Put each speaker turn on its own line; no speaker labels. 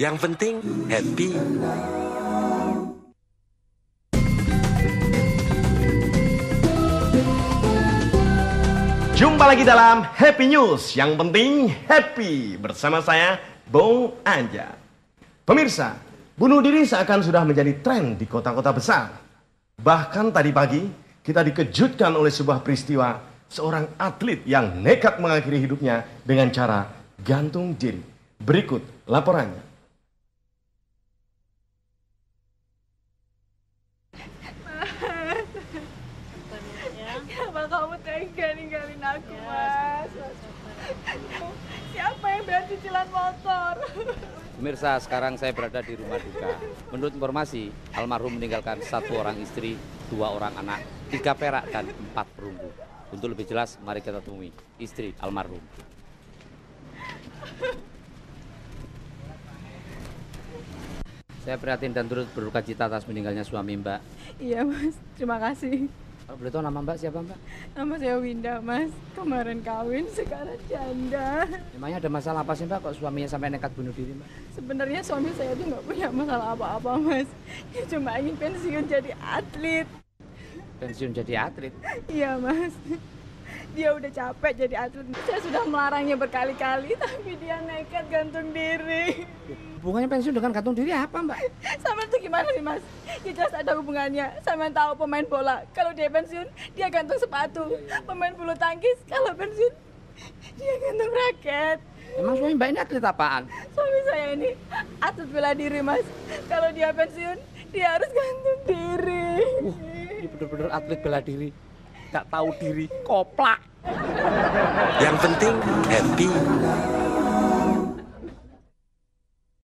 Yang penting happy.
Jumpa lagi dalam Happy News. Yang penting happy. Bersama saya, Bung Anja. Pemirsa, bunuh diri seakan sudah menjadi tren di kota-kota besar. Bahkan tadi pagi, kita dikejutkan oleh sebuah peristiwa seorang atlet yang nekat mengakhiri hidupnya dengan cara gantung diri. Berikut laporannya.
Kenapa kamu tega ninggalin aku, Mas? Siapa yang bayar cicilan motor?
Pemirsa, sekarang saya berada di rumah duka. Menurut informasi, almarhum meninggalkan 1 orang istri, 2 orang anak, 3 perak, dan 4 perunggu. Untuk lebih jelas, mari kita temui istri almarhum. Saya prihatin dan turut berduka cita atas meninggalnya suami Mbak.
Iya, Mas. Terima kasih.
Kalau boleh tahu nama Mbak siapa, Mbak?
Nama saya Winda, Mas. Kemarin kawin, sekarang janda.
Memangnya ada masalah apa sih, Mbak, kok suaminya sampai nekat bunuh diri, Mbak?
Sebenarnya suami saya itu nggak punya masalah apa-apa, Mas. Dia cuma ingin pensiun jadi atlet.
Pensiun jadi atlet?
Iya, Mas. Dia udah capek jadi atlet. Saya sudah melarangnya berkali-kali, tapi dia nekat gantung diri.
Hubungannya pensiun dengan gantung diri apa, Mbak?
Sama itu gimana sih, Mas? Ya jelas ada hubungannya. Sama yang tahu pemain bola, kalau dia pensiun, dia gantung sepatu. Pemain bulu tangkis, kalau pensiun, dia gantung raket.
Emang suami Mbak ini atlet apaan?
Suami saya ini atlet bela diri, Mas. Kalau dia pensiun, dia harus gantung diri.
Ini bener-bener atlet bela diri. Gak tahu diri, koplak.
Yang penting happy.